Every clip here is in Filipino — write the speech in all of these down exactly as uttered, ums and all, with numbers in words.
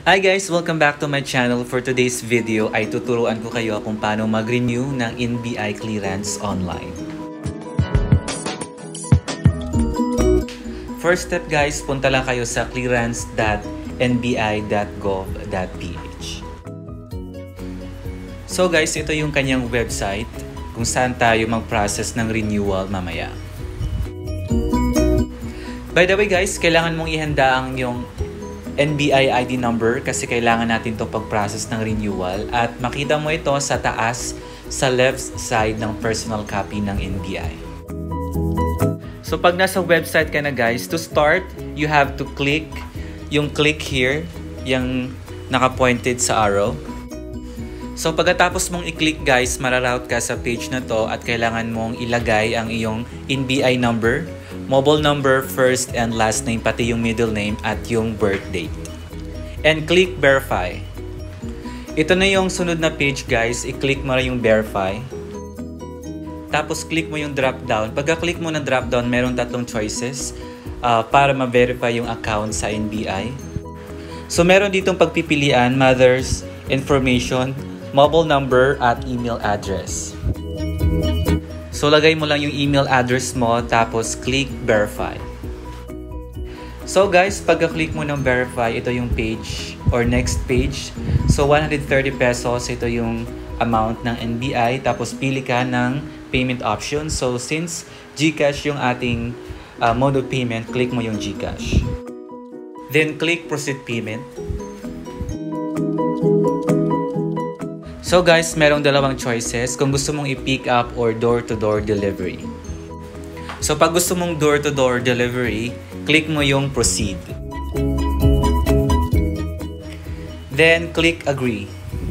Hi guys! Welcome back to my channel. For today's video ay tuturuan ko kayo kung paano mag-renew ng N B I clearance online. First step guys, punta lang kayo sa clearance dot n b i dot gov dot p h. So guys, ito yung kanyang website kung saan tayo mag-process ng renewal mamaya. By the way guys, kailangan mong ihanda ang yung N B I I D number kasi kailangan natin to pag-process ng renewal at makita mo ito sa taas sa left side ng personal copy ng N B I. So pag nasa website ka na guys, to start, you have to click yung click here, yung naka-pointed sa arrow. So pagkatapos mong i-click guys, mararoute ka sa page na to at kailangan mong ilagay ang iyong N B I number, mobile number, first and last name, pati yung middle name at yung birth date. And click verify. Ito na yung sunod na page guys, i-click mo na yung verify. Tapos click mo yung drop down. Pagka-click mo ng drop down, meron tatlong choices uh, para ma-verify yung account sa N B I. So meron ditong pagpipilian, mother's information, mobile number at email address. So, lagay mo lang yung email address mo, tapos click verify. So guys, pagka-click mo ng verify, ito yung page or next page. So, one hundred thirty pesos, ito yung amount ng N B I. Tapos, pili ka ng payment option. So, since GCash yung ating uh, mode of payment, click mo yung GCash. Then, click proceed payment. So guys, merong dalawang choices kung gusto mong i-pick up or door-to-door delivery. So pag gusto mong door-to-door delivery, click mo yung proceed. Then click agree.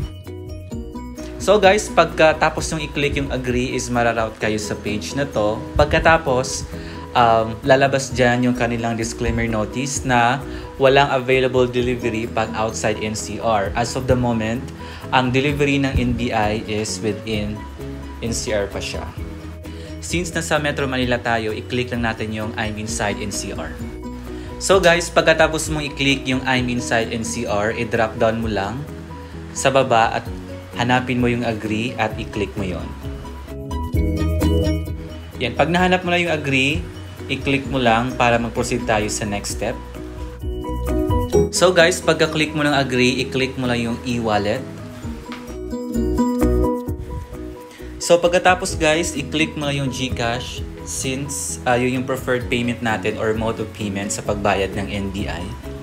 So guys, pagkatapos nung i-click yung agree is mararoute kayo sa page na to. Pagkatapos, um, lalabas dyan yung kanilang disclaimer notice na walang available delivery pag outside N C R. As of the moment, ang delivery ng N B I is within N C R pa siya. Since nasa Metro Manila tayo, i-click lang natin yung I'm inside N C R. So guys, pagkatapos mong i-click yung I'm inside N C R, i-drop down mo lang sa baba at hanapin mo yung agree at i-click mo yon. Yan, pag nahanap mo na yung agree, i-click mo lang para mag-proceed tayo sa next step. So guys, pagka-click mo ng agree, i-click mo lang yung e-wallet. So pagkatapos guys, i-click mo lang yung GCash since uh, yun yung preferred payment natin or mode of payment sa pagbayad ng N B I.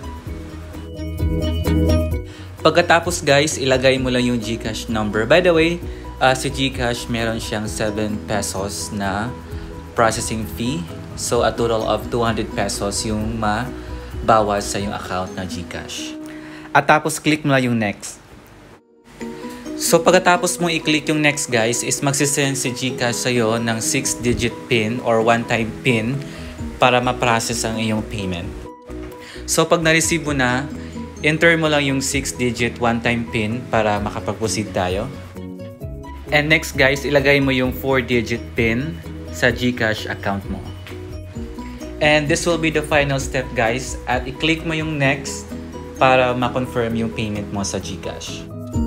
Pagkatapos guys, ilagay mo lang yung GCash number. By the way, uh, si GCash meron siyang seven pesos na processing fee. So a total of two hundred pesos yung mabawas sa yung account na GCash. At tapos click mo lang yung next. So pagkatapos mo i-click yung next guys, is magsisend si GCash sa'yo ng six digit pin or one-time pin para ma-process ang iyong payment. So pag na-receive mo na, enter mo lang yung six digit one-time pin para makapag-proceed tayo. And next guys, ilagay mo yung four digit pin sa GCash account mo. And this will be the final step guys, at i-click mo yung next para ma-confirm yung payment mo sa GCash.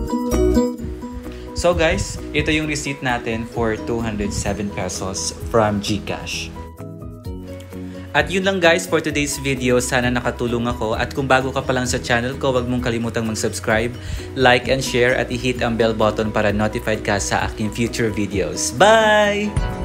So guys, ito yung receipt natin for two hundred seven pesos from GCash. At yun lang guys for today's video. Sana nakatulong ako. At kung bago ka pa lang sa channel ko, huwag mong kalimutang mag-subscribe, like and share at i-hit ang bell button para notified ka sa aking future videos. Bye!